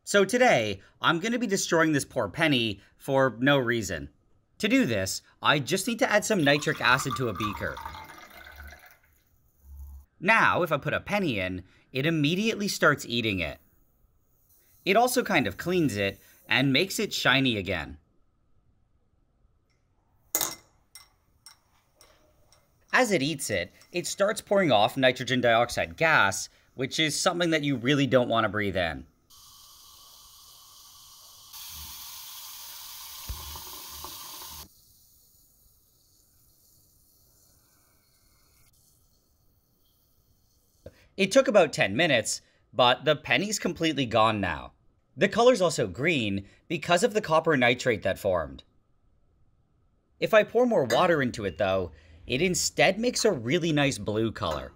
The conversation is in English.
So today, I'm going to be destroying this poor penny for no reason. To do this, I just need to add some nitric acid to a beaker. Now, if I put a penny in, it immediately starts eating it. It also kind of cleans it and makes it shiny again. As it eats it, it starts pouring off nitrogen dioxide gas, which is something that you really don't want to breathe in. It took about 10 minutes, but the penny's completely gone now. The color's also green because of the copper nitrate that formed. If I pour more water into it though, it instead makes a really nice blue color.